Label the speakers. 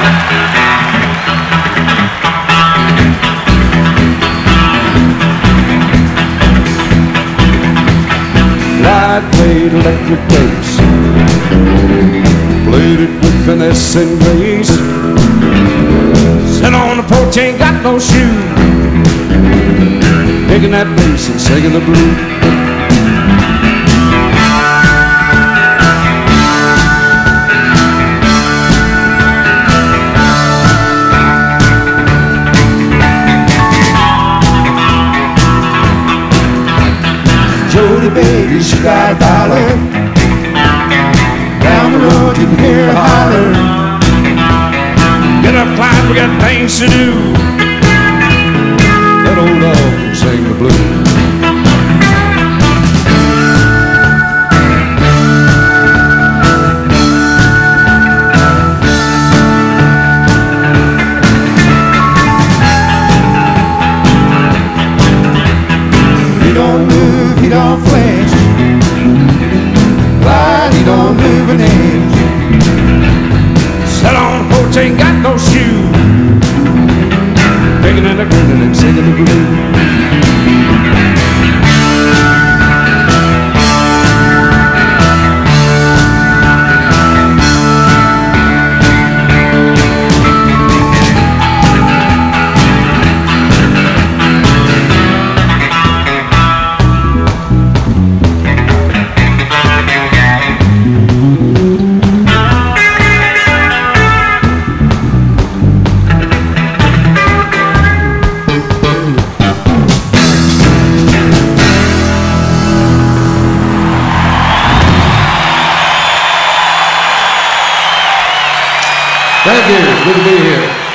Speaker 1: Clyde played electric bass, played it with finesse and grace. Sat on the porch, ain't got no shoe, picking that bass and singing the blues. Jody, baby, she got a dollar. Down the road you can hear her holler. Get up, Clyde, we got things to do. That old dog can sing the blues. He don't move, he don't flinch. Clyde, he don't move an inch. Sat on the porch, ain't got no shoe, picking and a grinning and singing the blues. Thank you. Good to be here.